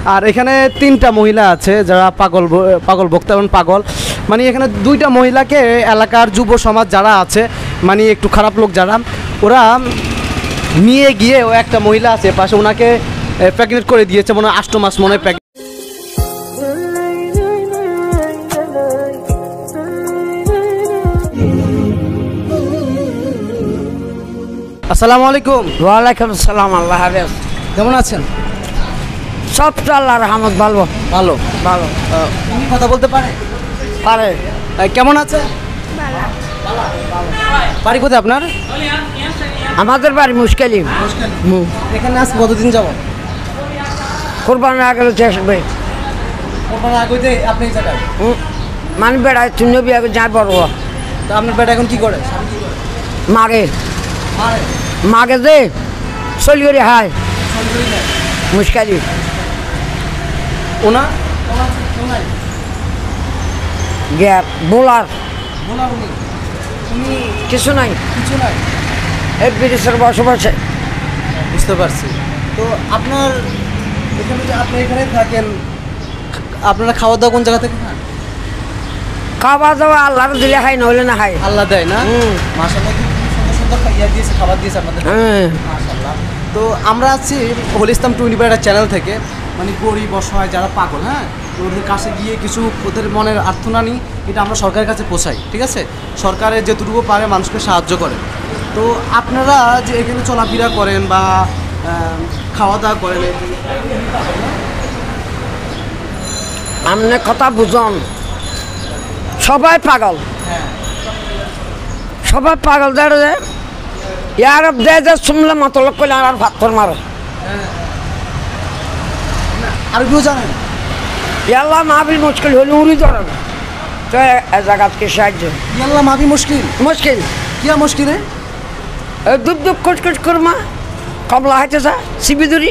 আর এখানে তিনটা মহিলা আছে যারা পাগল বক্তা এবং পাগল, মানে এখানে দুইটা মহিলাকে এলাকার যুব সমাজ যারা আছে, মানে একটু খারাপ লোক যারা, ওরা নিয়ে গিয়ে ও একটা মহিলা আছে পাশে, ওনাকে প্রেগনেন্ট করে দিয়েছে, মনে হয় 8 মাস মনে হয় প্রেগনেন্ট। আসসালামু আলাইকুম। ওয়ালাইকুম আসসালাম। আল্লাহ হাফেজ। কেমন আছেন? সব তো আল্লাহর রহমত। ভালো ভালো ভালো। তুমি কথা বলতে পারে। কেমন আছে? বাড়ি কোথায় আপনার? আমাদের বাড়ি মুশকিলই। এখানে আজ কতদিন যাব? কোরবানির আগে আসবে। কোরবানির আগে আপনি এই জায়গায় মানে বেড়ায় তুমি বিয়ে যাই বড়। তো আপনার বেটা এখন কি করে? মাগে যে চলি করে হায় মুশকিলই। ওনা গ্যাপ বোলার কিছু নাই এই ব্রিটিশের বসবাসে। বুঝতে পারছি। তো আপনার এখানে যে আপনি এখানে থাকেন, আপনারা খাওয়া দাওয়া কোন জায়গা থেকে খান? খাওয়া দাওয়া আল্লাহর দিলে খাই, নইলে না খাই। আল্লাহ দেয় না? মাশাআল্লাহ, সুন্দর সুন্দর খাইয়া দিয়েছে, খাবার দিয়েছে আপনাদের। মাশাআল্লাহ। তো আমরা আছি হল ইসলাম 24 একটা চ্যানেল থেকে, মানে গরিব অসহায় যারা পাগল, হ্যাঁ, ওদের কাছে গিয়ে কিছু ওদের মনের আর্তনানি এটা আমরা সরকারের কাছে পৌঁছাই, ঠিক আছে? সরকারের যেটুকু পারে মানুষকে সাহায্য করে। তো আপনারা যে এখানে চলাফেরা করেন বা খাওয়া দাওয়া করেন, আপনি কথা বুঝন, সবাই পাগল। সবাই পাগল দেয় ইয়ার দেয় যে শুনলে মতলব করলে আর পাথর মারে। আরবিও জানেন? ইয়াল্লা মাহবিল মুশকিল হলে উড়ি ধরে না তো জায়গাকে সাহায্য। ইয়াল্লা মাহবি মুশকিল মুশকিল কিয়া মুশকিলে? দুপ দুপ খচখচ করমা কমলা হাইতে যা সিবি ধরি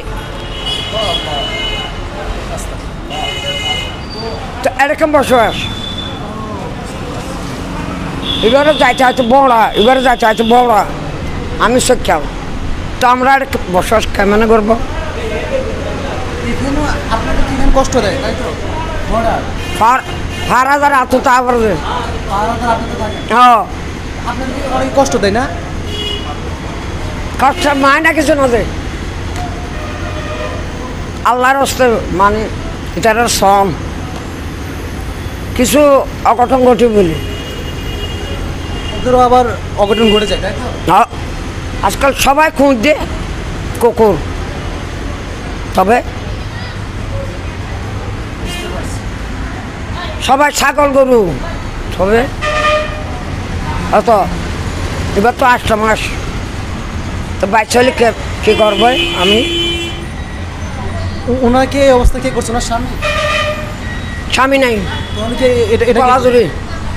তো এরকম বসবাস। এবারে যাইতে হয়তো বড়া, এবারে যাইতে হয়তো বড়া, আমি সক্ষম। তো আমরা আর বসবাস কেমন করবো? কষ্ট দেয় তাই তো? ফার হাজার আত তারপর অনেক কষ্ট দেয় না? কষ্ট মায় না কিছু না দেয় আল্লাহর হস্তে, মানে এটার শ্রম কিছু অঘটন ঘটে বলি ওদেরও আবার অঘটন ঘটে যায় তাই তো? আজকাল সবাই খুঁজ দিয়ে কুকুর, তবে সবাই ছাগল গরু, তবে অত এবার তো 8 মাস তো বাচ্চা হলে কে করবে? আমি ওনাকে অবস্থা কে করছে? ওনার স্বামী? স্বামী নাই। গলাজুরি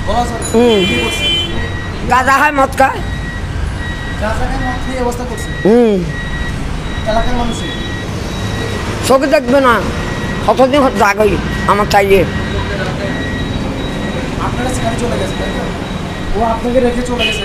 গাঁজা খায়, মদ খায়, অবস্থা করছে। এলাকার মানুষের চোখে দেখবে না, কতদিন জাগই আমার চাইয়ে। আপনারা সেখানে চলে গেছে, ও আপনাকে রেখে চলে গেছে।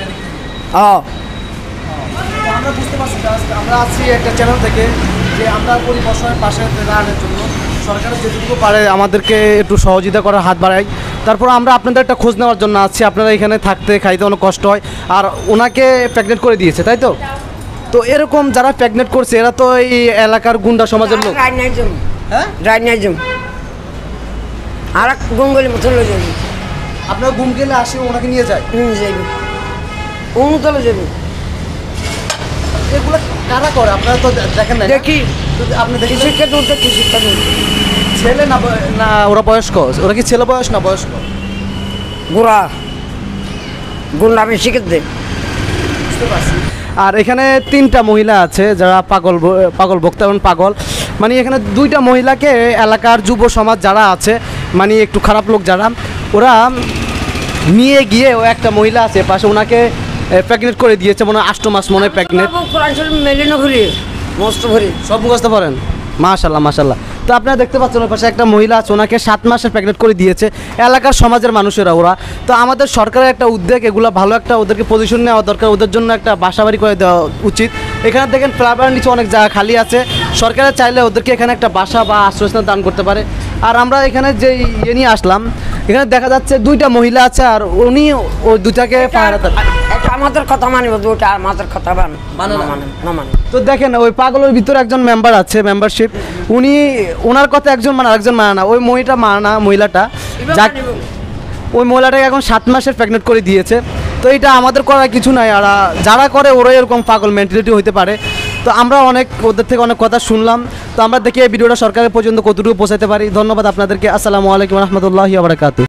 আমরা বুঝতে পারছি, আমরা আছি একটা চ্যানেল থেকে যে আমরা গরিব অসহায়ের পাশে দাঁড়ানোর জন্য সরকারের যেটুকু পারে আমাদেরকে একটু সহযোগিতা করার হাত বাড়াই। তারপর আমরা আপনাদের একটা খোঁজ নেওয়ার জন্য আছি। আপনারা এখানে থাকতে খাইতে অনেক কষ্ট হয়, আর ওনাকে প্রেগনেন্ট করে দিয়েছে তাই তো? তো এরকম যারা প্রেগনেন্ট করছে এরা তো এই এলাকার গুন্ডা সমাজের লোক। হ্যাঁ, রাজনাইজম আর গঙ্গলি মতো লয়ে যাবে। আপনার ঘুম গেলে আসে ওনাকে নিয়ে যায়, যাইবে অনুতলে যাবে। এগুলো কারা করে আপনারা তো দেখেন না? দেখি আপনি দেখি শিক্ষা দূর দেখি শিক্ষা দূর ছেলে না না ওরা বয়স্ক? ওরা কি ছেলে বয়স না বয়স্ক? গোড়া গুন্ডা আমি শিখে দে। বুঝতে পারছি। আর এখানে তিনটা মহিলা আছে যারা পাগল বক্তা এবং পাগল, মানে এখানে দুইটা মহিলাকে এলাকার যুব সমাজ যারা আছে, মানে একটু খারাপ লোক যারা, ওরা নিয়ে গিয়ে ও একটা মহিলা আছে পাশে, ওনাকে প্রেগনেন্ট করে দিয়েছে, মনে হয় 8 মাস মনে হয় প্রেগনেন্ট। মেলে না ঘুরি মস্ত ঘুরি সব মুখস্থ পারেন? মাশাল্লাহ মাশাল্লাহ। তো আপনারা দেখতে পাচ্ছেন ওর পাশে একটা মহিলা আছে, ওনাকে 7 মাসের প্রেগনেন্ট করে দিয়েছে এলাকার সমাজের মানুষেরা ওরা। তো আমাদের সরকারের একটা উদ্যোগ, এগুলো ভালো, একটা ওদেরকে পজিশন নেওয়া দরকার, ওদের জন্য একটা বাসা বাড়ি করে দেওয়া উচিত। এখানে দেখেন ফ্লাইওভারের নিচে অনেক জায়গা খালি আছে, সরকারের চাইলে ওদেরকে এখানে একটা বাসা বা আশ্রয়স্থান দান করতে পারে। আর আমরা এখানে যে ইয়ে নিয়ে আসলাম, এখানে দেখা যাচ্ছে 2টা মহিলা আছে আর উনি ওই 2টাকে পাহারা দেন। এটা আমাদের কথা মানিব, দুটা আমাদের কথা মানে না মানে। তো দেখেন ওই পাগলের ভিতরে একজন মেম্বার আছে, মেম্বারশিপ, উনি ওনার কথা একজন মানে আরেকজন মানে না। ওই মহিলাটা যাক ওই মহিলাটাকে এখন 7 মাসের প্রেগনেন্ট করে দিয়েছে। তো এটা আমাদের করার কিছু নাই, আর যারা করে ওরাই এরকম পাগল মেন্টালিটি হতে পারে। তো আমরা ওদের থেকে অনেক কথা শুনলাম। তো আমরা দেখি এই ভিডিওটা সরকারের পর্যন্ত কতটুকু পৌঁছাতে পারি। ধন্যবাদ আপনাদেরকে। আসসালামু আলাইকুম রহমতুল্লাহি ওয়া বারাকাতুহু।